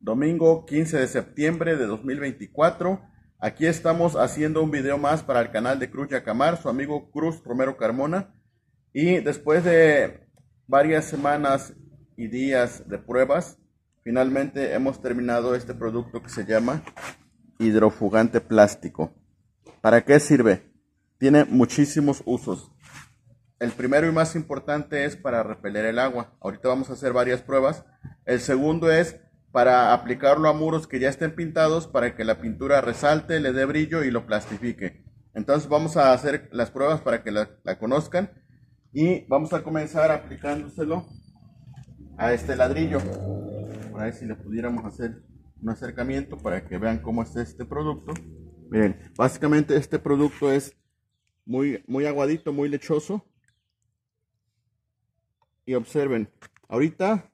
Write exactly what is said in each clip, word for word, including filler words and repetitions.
domingo quince de septiembre de dos mil veinticuatro. Aquí estamos haciendo un video más para el canal de Cruz Yacamar, su amigo Cruz Romero Carmona. Y después de varias semanas y días de pruebas, finalmente hemos terminado este producto que se llama hidrofugante plástico. ¿Para qué sirve? Tiene muchísimos usos. El primero y más importante es para repeler el agua. Ahorita vamos a hacer varias pruebas. El segundo es para aplicarlo a muros que ya estén pintados para que la pintura resalte, le dé brillo y lo plastifique. Entonces vamos a hacer las pruebas para que la, la conozcan. Y vamos a comenzar aplicándoselo a este ladrillo. Por ahí si le pudiéramos hacer un acercamiento para que vean cómo es este producto. Miren, básicamente este producto es muy, muy aguadito, muy lechoso. Y observen, ahorita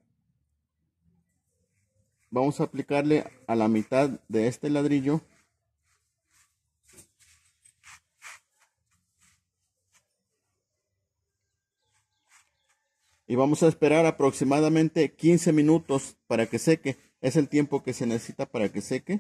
vamos a aplicarle a la mitad de este ladrillo. Y vamos a esperar aproximadamente quince minutos para que seque. Es el tiempo que se necesita para que seque.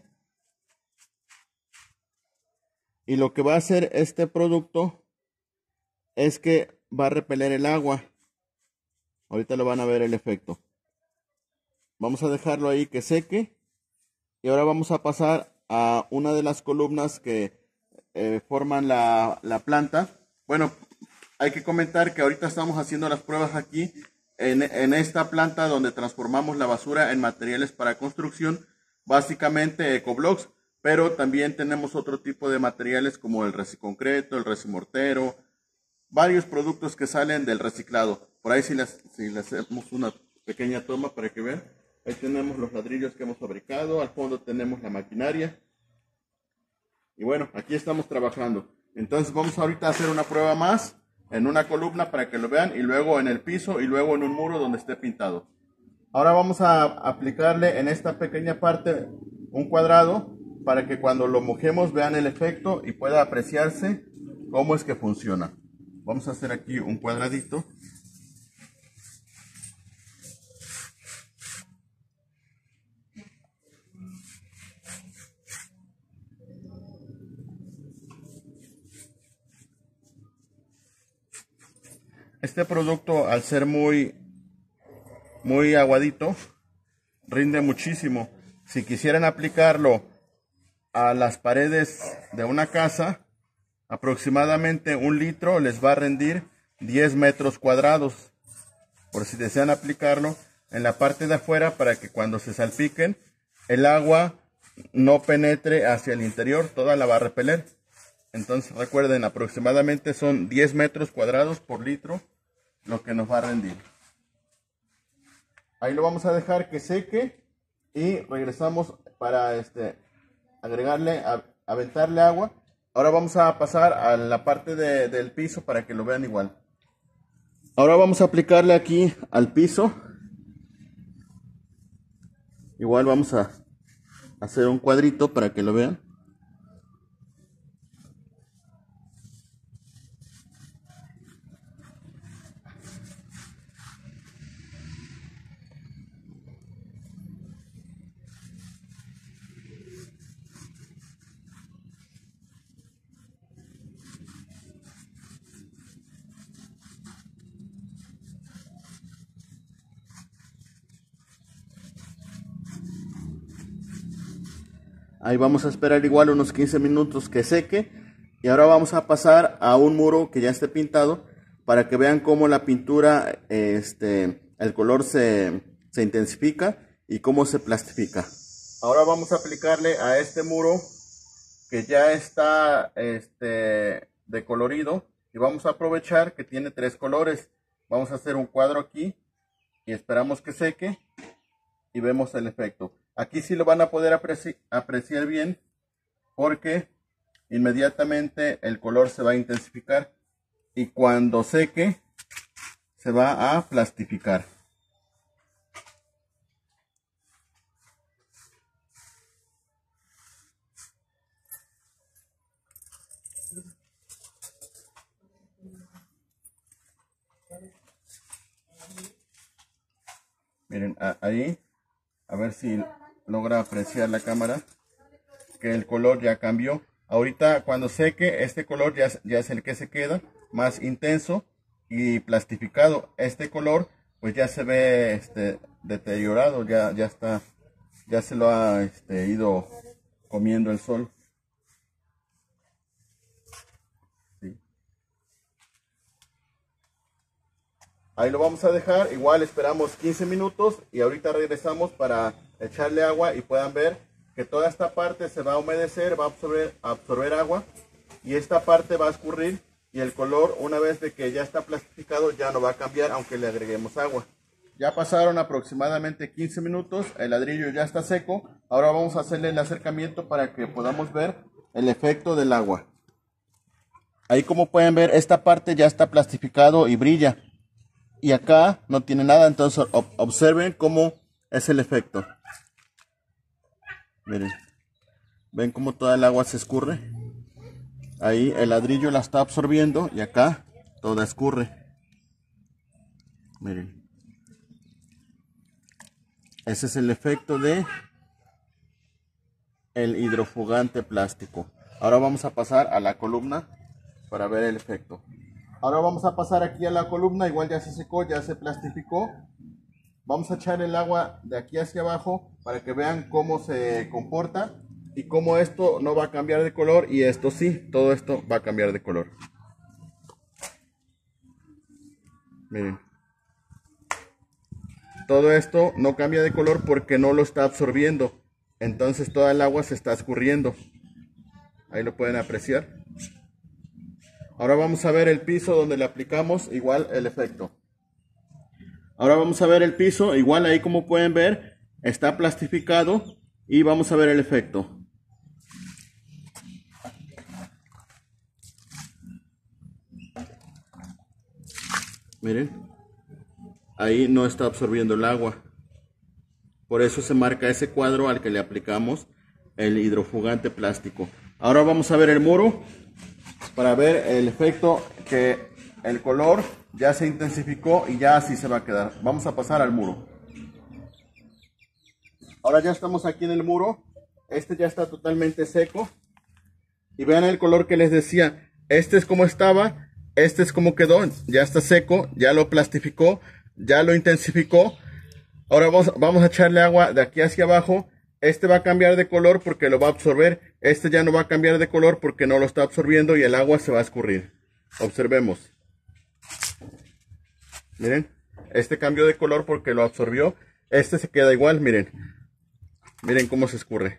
Y lo que va a hacer este producto es que va a repeler el agua. Ahorita lo van a ver el efecto. Vamos a dejarlo ahí que seque. Y ahora vamos a pasar a una de las columnas que eh, forman la, la planta. Bueno, hay que comentar que ahorita estamos haciendo las pruebas aquí en, en esta planta donde transformamos la basura en materiales para construcción, básicamente ecoblocks, pero también tenemos otro tipo de materiales como el resiconcreto, el resimortero, varios productos que salen del reciclado. Por ahí si les, si les hacemos una pequeña toma para que vean, ahí tenemos los ladrillos que hemos fabricado, al fondo tenemos la maquinaria. Y bueno, aquí estamos trabajando. Entonces vamos ahorita a hacer una prueba más en una columna para que lo vean, y luego en el piso y luego en un muro donde esté pintado. Ahora vamos a aplicarle en esta pequeña parte un cuadrado para que cuando lo mojemos vean el efecto y pueda apreciarse cómo es que funciona. Vamos a hacer aquí un cuadradito. Este producto, al ser muy, muy aguadito, rinde muchísimo. Si quisieran aplicarlo a las paredes de una casa, aproximadamente un litro les va a rendir diez metros cuadrados. Por si desean aplicarlo en la parte de afuera para que cuando se salpiquen, el agua no penetre hacia el interior, toda la va a repeler. Entonces recuerden, aproximadamente son diez metros cuadrados por litro lo que nos va a rendir. Ahí lo vamos a dejar que seque y regresamos para este, agregarle, a, aventarle agua. Ahora vamos a pasar a la parte de, del piso para que lo vean igual. Ahora vamos a aplicarle aquí al piso. Igual vamos a hacer un cuadrito para que lo vean. Ahí vamos a esperar igual unos quince minutos que seque. Y ahora vamos a pasar a un muro que ya esté pintado para que vean cómo la pintura, este, el color se, se intensifica y cómo se plastifica. Ahora vamos a aplicarle a este muro que ya está este, decolorido, y vamos a aprovechar que tiene tres colores. Vamos a hacer un cuadro aquí y esperamos que seque y vemos el efecto. Aquí sí lo van a poder apreci- apreciar bien porque inmediatamente el color se va a intensificar y cuando seque se va a plastificar. Miren, ahí, a ver si logra apreciar la cámara que el color ya cambió. Ahorita cuando seque, este color ya, ya es el que se queda, más intenso y plastificado. Este color pues ya se ve este, deteriorado, ya, ya está, ya se lo ha este, ido comiendo el sol. Sí. Ahí lo vamos a dejar, igual esperamos quince minutos y ahorita regresamos para echarle agua y puedan ver que toda esta parte se va a humedecer, va a absorber, a absorber agua y esta parte va a escurrir y el color, una vez de que ya está plastificado, ya no va a cambiar aunque le agreguemos agua. Ya pasaron aproximadamente quince minutos, el ladrillo ya está seco. Ahora vamos a hacerle el acercamiento para que podamos ver el efecto del agua. Ahí, como pueden ver, esta parte ya está plastificado y brilla. Y acá no tiene nada, entonces observen cómo es el efecto. Miren, ven cómo toda el agua se escurre. Ahí el ladrillo la está absorbiendo y acá toda escurre. Miren, ese es el efecto de el hidrofugante plástico. Ahora vamos a pasar a la columna para ver el efecto. Ahora vamos a pasar aquí a la columna, igual ya se secó, ya se plastificó. Vamos a echar el agua de aquí hacia abajo para que vean cómo se comporta y cómo esto no va a cambiar de color y esto sí, todo esto va a cambiar de color. Miren. Todo esto no cambia de color porque no lo está absorbiendo. Entonces toda el agua se está escurriendo. Ahí lo pueden apreciar. Ahora vamos a ver el piso donde le aplicamos igual el efecto. Ahora vamos a ver el piso, igual ahí como pueden ver, está plastificado y vamos a ver el efecto. Miren, ahí no está absorbiendo el agua. Por eso se marca ese cuadro al que le aplicamos el hidrofugante plástico. Ahora vamos a ver el muro para ver el efecto que el color ya se intensificó y ya así se va a quedar. Vamos a pasar al muro. Ahora ya estamos aquí en el muro. Este ya está totalmente seco. Y vean el color que les decía. Este es como estaba. Este es como quedó. Ya está seco. Ya lo plastificó. Ya lo intensificó. Ahora vamos, vamos a echarle agua de aquí hacia abajo. Este va a cambiar de color porque lo va a absorber. Este ya no va a cambiar de color porque no lo está absorbiendo y el agua se va a escurrir. Observemos. Miren, este cambió de color porque lo absorbió. Este se queda igual, miren. Miren cómo se escurre.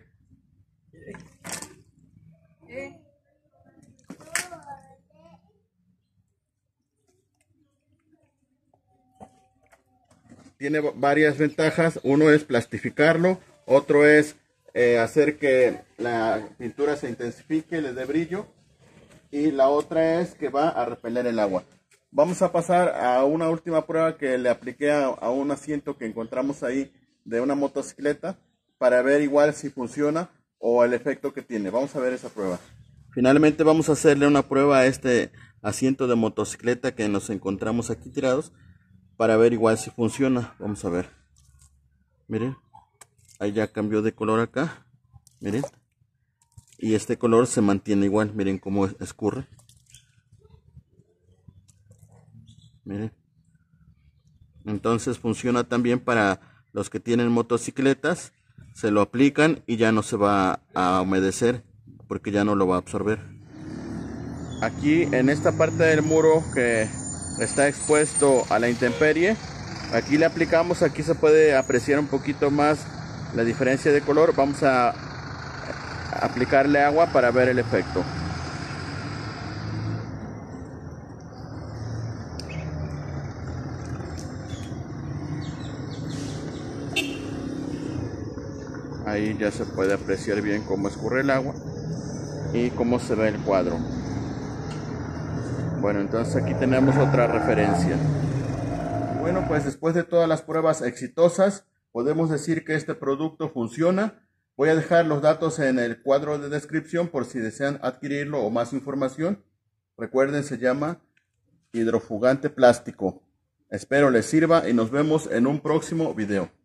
Tiene varias ventajas. Uno es plastificarlo. Otro es eh, hacer que la pintura se intensifique, le dé brillo. Y la otra es que va a repeler el agua. Vamos a pasar a una última prueba que le apliqué a, a un asiento que encontramos ahí de una motocicleta para ver igual si funciona o el efecto que tiene. Vamos a ver esa prueba. Finalmente vamos a hacerle una prueba a este asiento de motocicleta que nos encontramos aquí tirados para ver igual si funciona. Vamos a ver. Miren, ahí ya cambió de color acá. Miren. Y este color se mantiene igual. Miren cómo escurre. Miren. Entonces funciona también para los que tienen motocicletas. Se lo aplican y ya no se va a humedecer porque ya no lo va a absorber. Aquí en esta parte del muro que está expuesto a la intemperie, aquí le aplicamos, aquí se puede apreciar un poquito más la diferencia de color. Vamos a aplicarle agua para ver el efecto. Ahí ya se puede apreciar bien cómo escurre el agua y cómo se ve el cuadro. Bueno, entonces aquí tenemos otra referencia. Bueno, pues después de todas las pruebas exitosas, podemos decir que este producto funciona. Voy a dejar los datos en el cuadro de descripción por si desean adquirirlo o más información. Recuerden, se llama hidrofugante plástico. Espero les sirva y nos vemos en un próximo video.